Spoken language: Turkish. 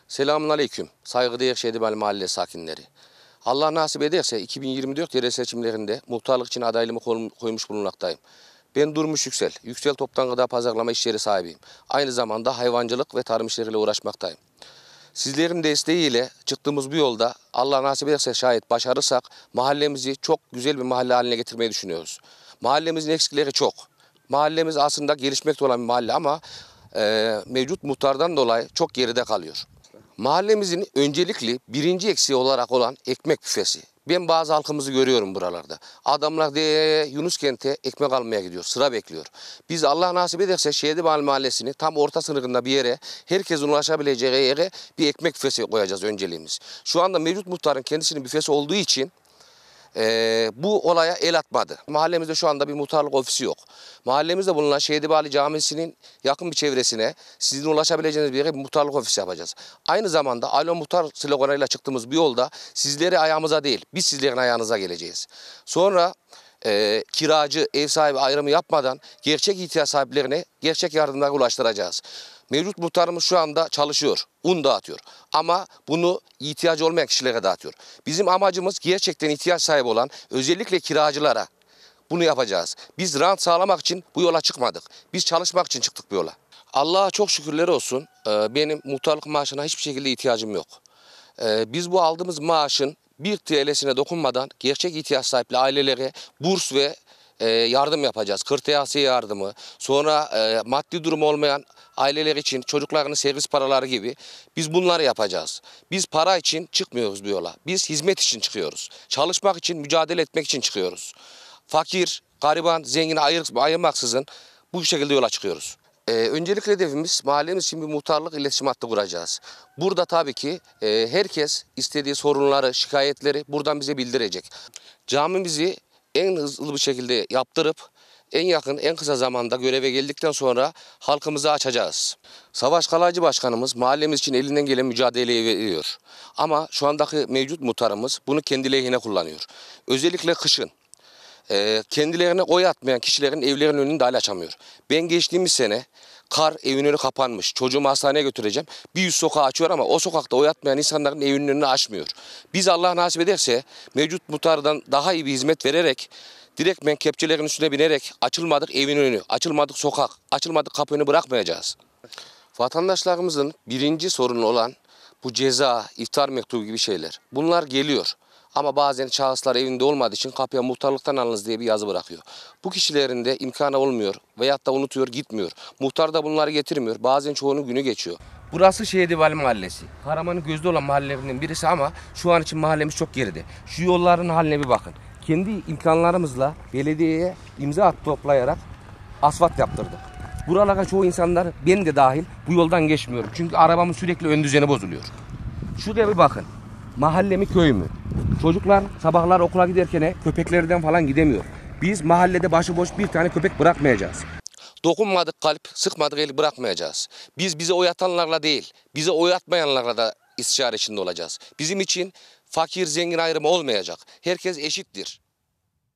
Selamünaleyküm. Saygıdeğer Şehidibali Mahalle sakinleri. Allah nasip ederse 2024 yerel seçimlerinde muhtarlık için adaylığımı koymuş bulunmaktayım. Ben Durmuş Yüksel. Yüksel Toptan Gıda Pazarlama iş yeri sahibiyim. Aynı zamanda hayvancılık ve tarım işleriyle uğraşmaktayım. Sizlerin desteğiyle çıktığımız bu yolda Allah nasip ederse şayet başarırsak mahallemizi çok güzel bir mahalle haline getirmeyi düşünüyoruz. Mahallemizin eksikleri çok. Mahallemiz aslında gelişmekte olan bir mahalle ama mevcut muhtardan dolayı çok geride kalıyor. Mahallemizin öncelikli birinci eksiği olarak olan ekmek büfesi. Ben bazı halkımızı görüyorum buralarda. Adamlar Yunuskent'e ekmek almaya gidiyor, sıra bekliyor. Biz Allah nasip ederse Şehidibali Mahallesi'ni tam orta sınırında bir yere, herkesin ulaşabileceği yere bir ekmek büfesi koyacağız önceliğimiz. Şu anda mevcut muhtarın kendisinin büfesi olduğu için bu olaya el atmadı. Mahallemizde şu anda bir muhtarlık ofisi yok. Mahallemizde bulunan Şehidibali Camisi'nin yakın bir çevresine sizin ulaşabileceğiniz bir yere bir muhtarlık ofisi yapacağız. Aynı zamanda Alo Muhtar sloganıyla çıktığımız bir yolda sizleri ayağımıza değil, biz sizlerin ayağınıza geleceğiz. Sonra kiracı, ev sahibi ayrımı yapmadan gerçek ihtiyaç sahiplerine gerçek yardımları ulaştıracağız. Mevcut muhtarımız şu anda çalışıyor, un dağıtıyor ama bunu ihtiyacı olmayan kişilere dağıtıyor. Bizim amacımız gerçekten ihtiyaç sahibi olan özellikle kiracılara bunu yapacağız. Biz rant sağlamak için bu yola çıkmadık. Biz çalışmak için çıktık bu yola. Allah'a çok şükürler olsun benim muhtarlık maaşına hiçbir şekilde ihtiyacım yok. Biz bu aldığımız maaşın 1 TL'sine dokunmadan gerçek ihtiyaç sahipli ailelere burs ve yardım yapacağız. Kırtasiye yardımı, sonra maddi durumu olmayan aileler için çocuklarının servis paraları gibi biz bunları yapacağız. Biz para için çıkmıyoruz bu yola. Biz hizmet için çıkıyoruz. Çalışmak için, mücadele etmek için çıkıyoruz. Fakir, gariban, zengin ayırmaksızın bu şekilde yola çıkıyoruz. Öncelikle hedefimiz mahallemiz için bir muhtarlık iletişim hattı kuracağız. Burada tabii ki herkes istediği sorunları, şikayetleri buradan bize bildirecek. Camimizi en hızlı bir şekilde yaptırıp en yakın, en kısa zamanda göreve geldikten sonra halkımıza açacağız. Savaş Kalaycı Başkanımız mahallemiz için elinden gelen mücadeleyi veriyor. Ama şu andaki mevcut muhtarımız bunu kendi lehine kullanıyor. Özellikle kışın. Kendilerine oy atmayan kişilerin evlerinin önünü dahi açamıyor. Ben geçtiğimiz sene kar evin önü kapanmış. Çocuğumu hastaneye götüreceğim. Bir yüz sokağı açıyor ama o sokakta oy atmayan insanların evinin önünü açmıyor. Biz Allah nasip ederse mevcut muhtardan daha iyi bir hizmet vererek direktmen kepçelerin üstüne binerek açılmadık evin önü, açılmadık sokak, açılmadık kapı önü bırakmayacağız. Vatandaşlarımızın birinci sorunu olan bu ceza, iftar mektubu gibi şeyler. Bunlar geliyor. Ama bazen şahıslar evinde olmadığı için kapıya muhtarlıktan alınız diye bir yazı bırakıyor. Bu kişilerin de imkanı olmuyor veyahut da unutuyor gitmiyor. Muhtar da bunları getirmiyor. Bazen çoğunun günü geçiyor. Burası Şehidibali Mahallesi. Karaman'ın gözde olan mahallelerinden birisi ama şu an için mahallemiz çok geride. Şu yolların haline bir bakın. Kendi imkanlarımızla belediyeye imza toplayarak asfalt yaptırdık. Buralara çoğu insanlar, ben de dahil, bu yoldan geçmiyorum. Çünkü arabamın sürekli ön düzeni bozuluyor. Şuraya bir bakın. Mahalle mi köy mü? Çocuklar sabahlar okula giderken köpeklerden falan gidemiyor. Biz mahallede başıboş bir tane köpek bırakmayacağız. Dokunmadık kalp, sıkmadık eli bırakmayacağız. Biz bize oy atanlarla değil, bize oy atmayanlarla da istişare içinde olacağız. Bizim için fakir zengin ayrımı olmayacak. Herkes eşittir.